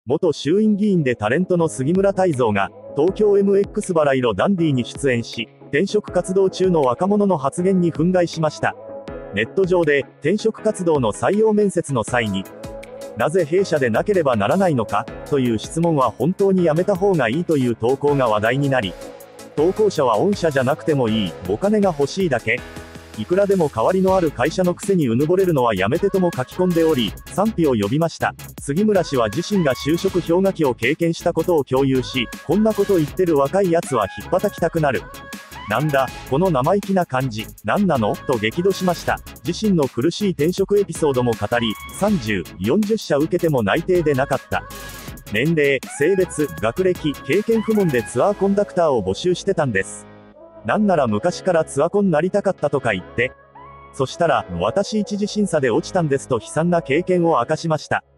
元衆院議員でタレントの杉村太蔵が、東京 MX バラ色ダンディに出演し、転職活動中の若者の発言に憤慨しました。ネット上で、転職活動の採用面接の際に、なぜ弊社でなければならないのか、という質問は本当にやめた方がいいという投稿が話題になり、投稿者は御社じゃなくてもいい、お金が欲しいだけ。いくらでも代わりのある会社のくせにうぬぼれるのはやめてとも書き込んでおり、賛否を呼びました。杉村氏は自身が就職氷河期を経験したことを共有し、こんなこと言ってる若いやつは引っ叩きたくなる。なんだ、この生意気な感じ、なんなのと激怒しました。自身の苦しい転職エピソードも語り、30、40社受けても内定でなかった。年齢、性別、学歴、経験不問でツアーコンダクターを募集してたんです。なんなら昔からツアコンなりたかったとか言って。そしたら、私一次審査で落ちたんですと悲惨な経験を明かしました。